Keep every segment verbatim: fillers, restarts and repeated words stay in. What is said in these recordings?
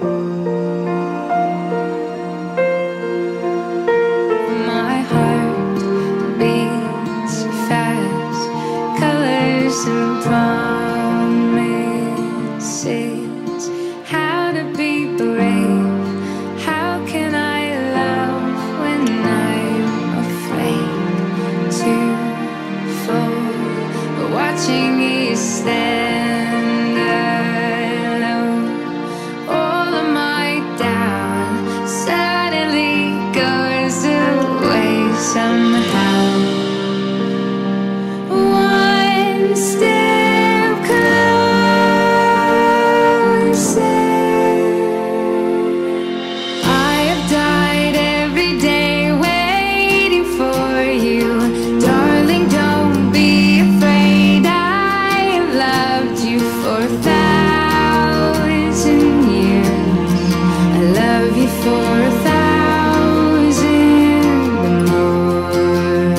My heart beats fast, colors and promises. How to be brave, how can I love when I'm afraid to fall? But watching you stand alone, all of my doubt suddenly goes away somehow. One step closer. I have died every day waiting for you. Darling, don't be afraid. I have loved you for a thousand years. I love you for a thousand more.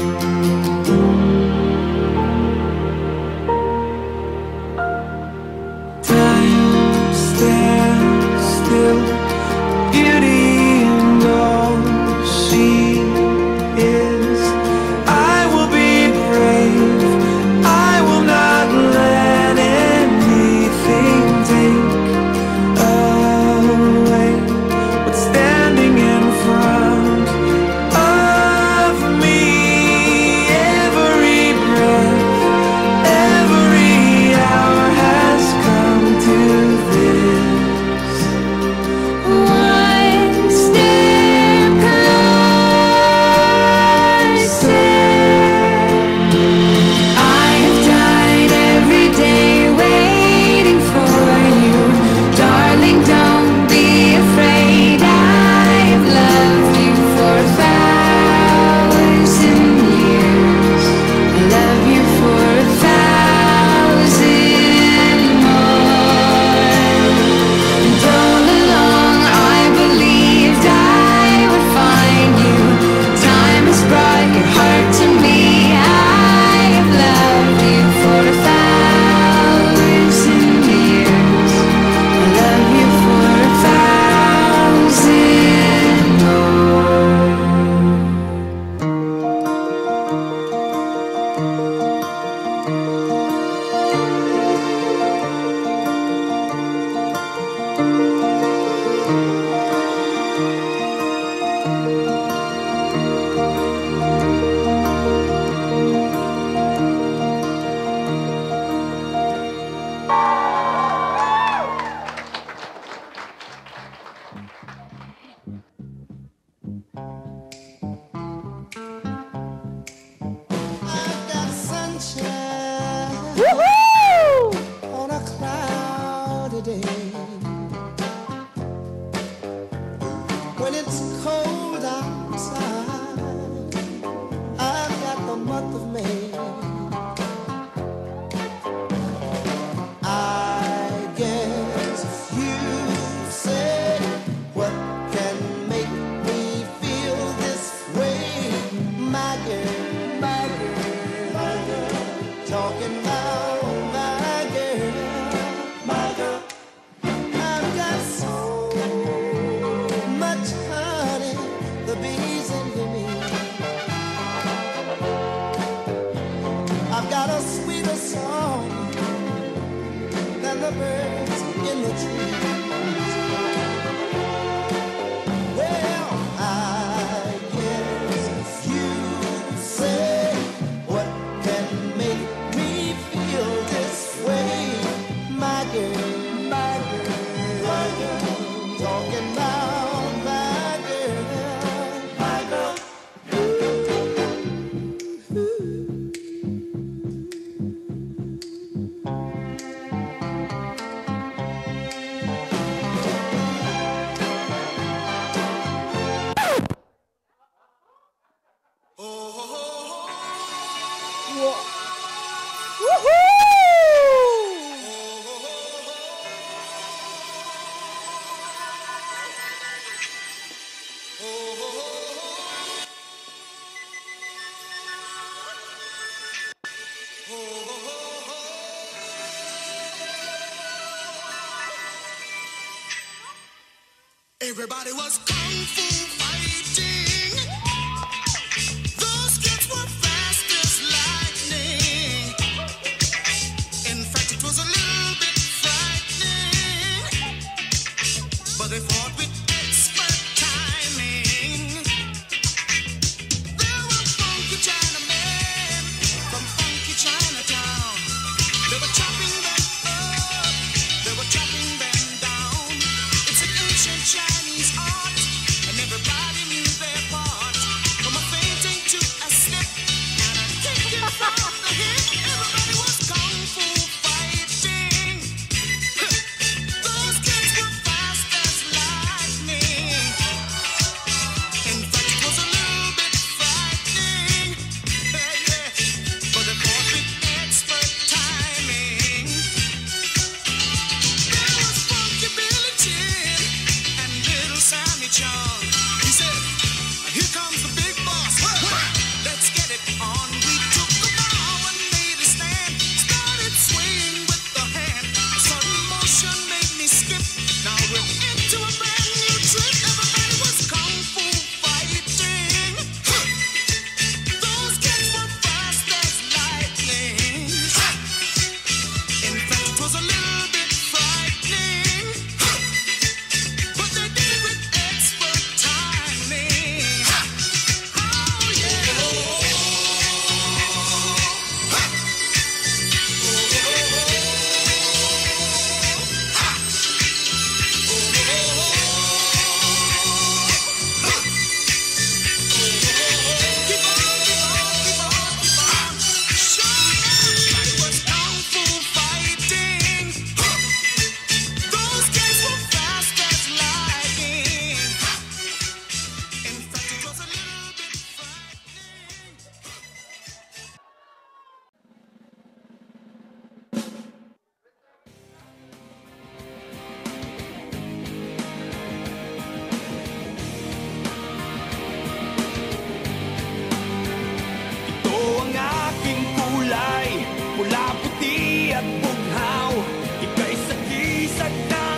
Time stands still, beauty and all she is. I will be brave, I will not let anything take away what's standing in front of me. Every breath, every hour has come to this. One step closer. I have died every day waiting for you. Darling, don't be afraid. I have loved you for a thousand years. I love you for a thousand more. And all along I believed I would find you. Time has brought your heart to me. I have loved you for a thousand years. I love you for a thousand more. I've got sunshine on a cloudy day. When it's cold outside, I've got the month of May. I guess if you say what can make me feel this way, my girl, my girl, my girl, talking about my girl, my girl. I've got so much honey, the bees in Everybody was kung fu fighting. Those kids were fast as lightning. In fact, it was a little bit frightening, but they fought with expert timing. There were funky Chinamen from funky Chinatown. They were chopping them up, they were chopping them down. It's an ancient Chinese art, and everybody knew their part. From a fainting to a slip, and a kicking from the hip. Everybody was kung fu fighting. Those kids were fast as lightning. In fact, it was a little bit frightening. Yeah, yeah. But they fought with expert timing. There was funky Billy Chin and little Sammy Chung. He said, "Here comes the big boss. Let's get it on." We took the bow and made a stand. Started swaying with the hand. A sudden motion made me skip. Now we're into a brand new trip. Everybody was kung fu fighting. Those kids were fast as lightning. In fact, it was a little bit frightening, but they did it with expert timing. Oh yeah. Keep on, keep on, keep on, keep on. Sure, everybody was kung fu fighting. Those kids were fast as lightning. In fact, it was a little bit frightening. Ito ang aking kulay, pula, puti at bughaw. Ika'y sagisag ng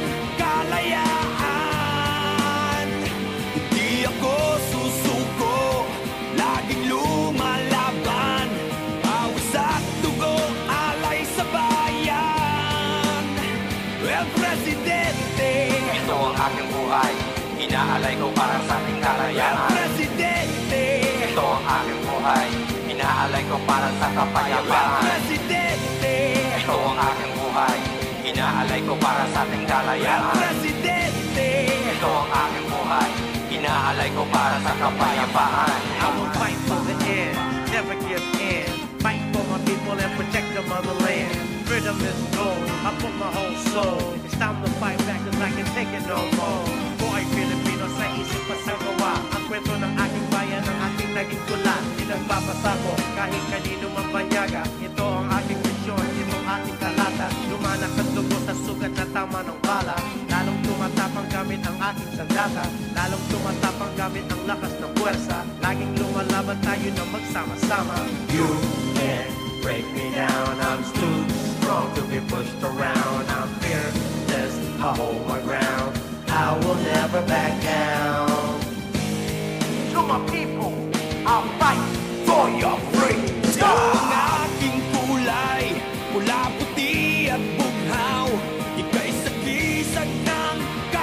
kalayaan. Hindi ako susuko, laging lumalaban. Pawis at dugo, alay sa bayan. El Presidente, Ito ang aking buhay, inaalay ko para sa ating El kalayaan. Presidente, Ito ang aking buhay, inaalay ko para sa El kapayapaan. Presidente, Ito ang aking buhay, inaalay ko para sa ating El kalayaan. Presidente. Ito ang aking buhay, inaalay ko para sa kapayapaan. I will fight for the end, never give in. Fight for my people and protect the motherland. Freedom is gold, I put my whole soul. It's time to fight back cause I can take it no more. Boy, Filipino sa isip pa sa gawa. Ang kwento ng aking bayan, ang aking naging tula. Di nagpapasako kahit kanino man banyaga. Ito ang aking misyon, ito ang aking kalata. Lumanak ang dugo sa sugat na tama ng bala. Lalong tumatapang gamit ang aking sandata. Lalong tumatapang gamit ang lakas ng puwersa. Laging lumalaban tayo na magsama-sama. You can't break me down, I'm too strong to be pushed around. I'm fearless, I hold my ground. I will never back down. To my people, I'll fight for your freedom. Ito ang aking kulay, pula, puti at bughaw. Ika'y sagisag ng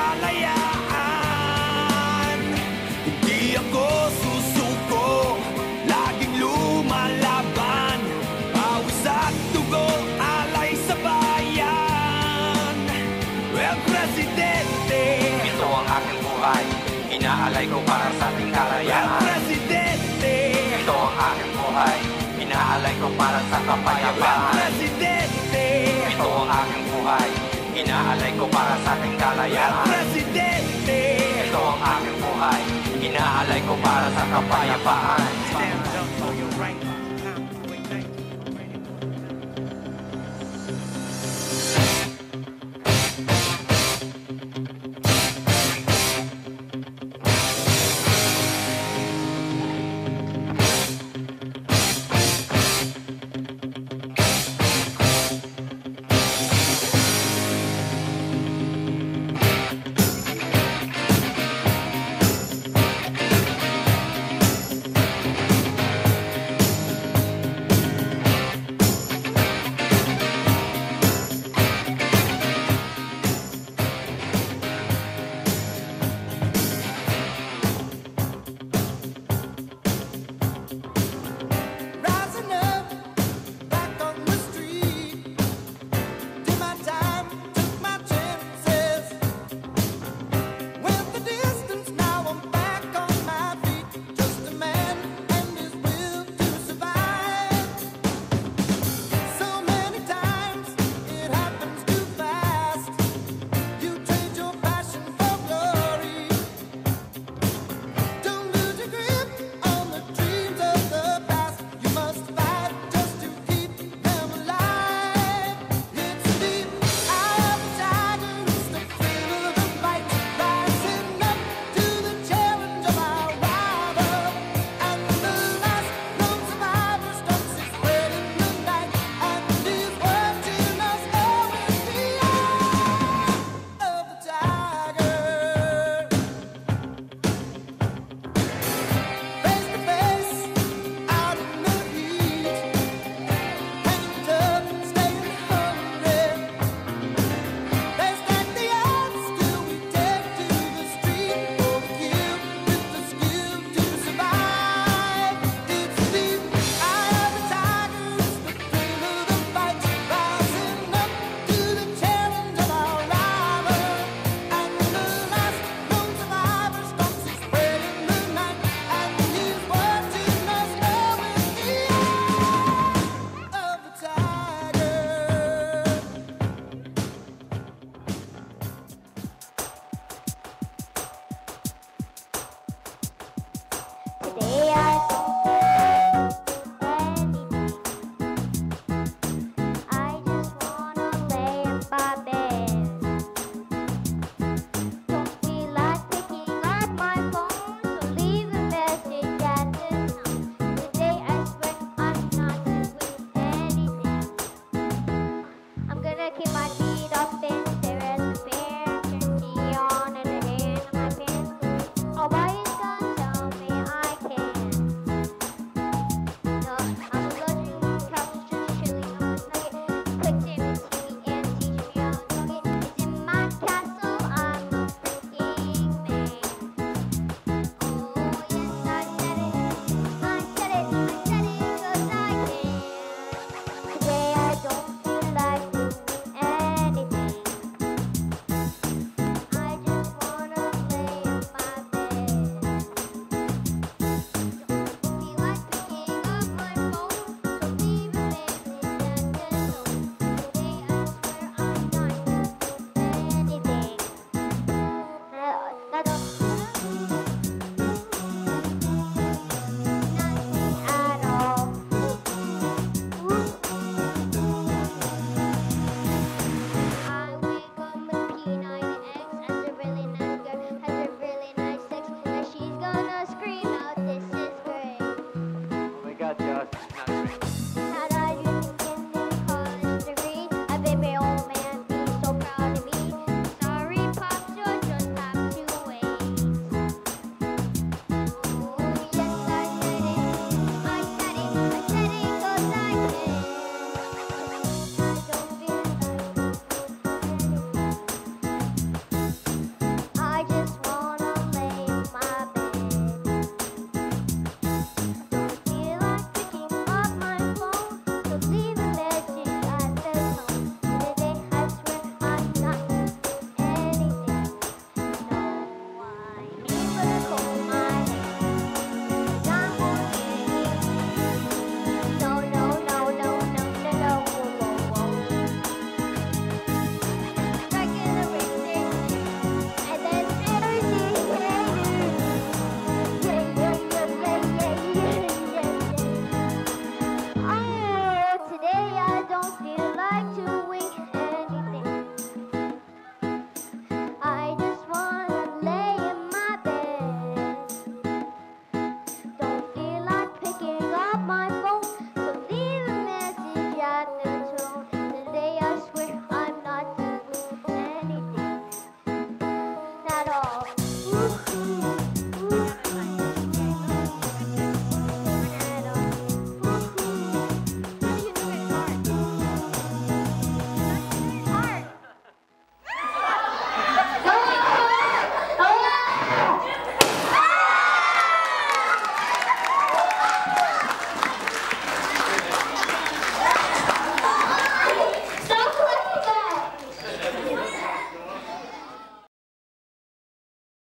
kalayaan. Hindi ako susuko, laging lumalaban. Pawis at dugo, alay sa bayan. El Presidente, Ito ang aking buhay, inaalay ko para sa ating El kalayaan. Presidente, Ito ang aking buhay, inaalay ko para sa El kapayapaan. Presidente, Ito ang aking buhay, inaalay ko para sa ating El kalayaan. Presidente. Ito ang aking buhay, inaalay ko para sa kapayapaan.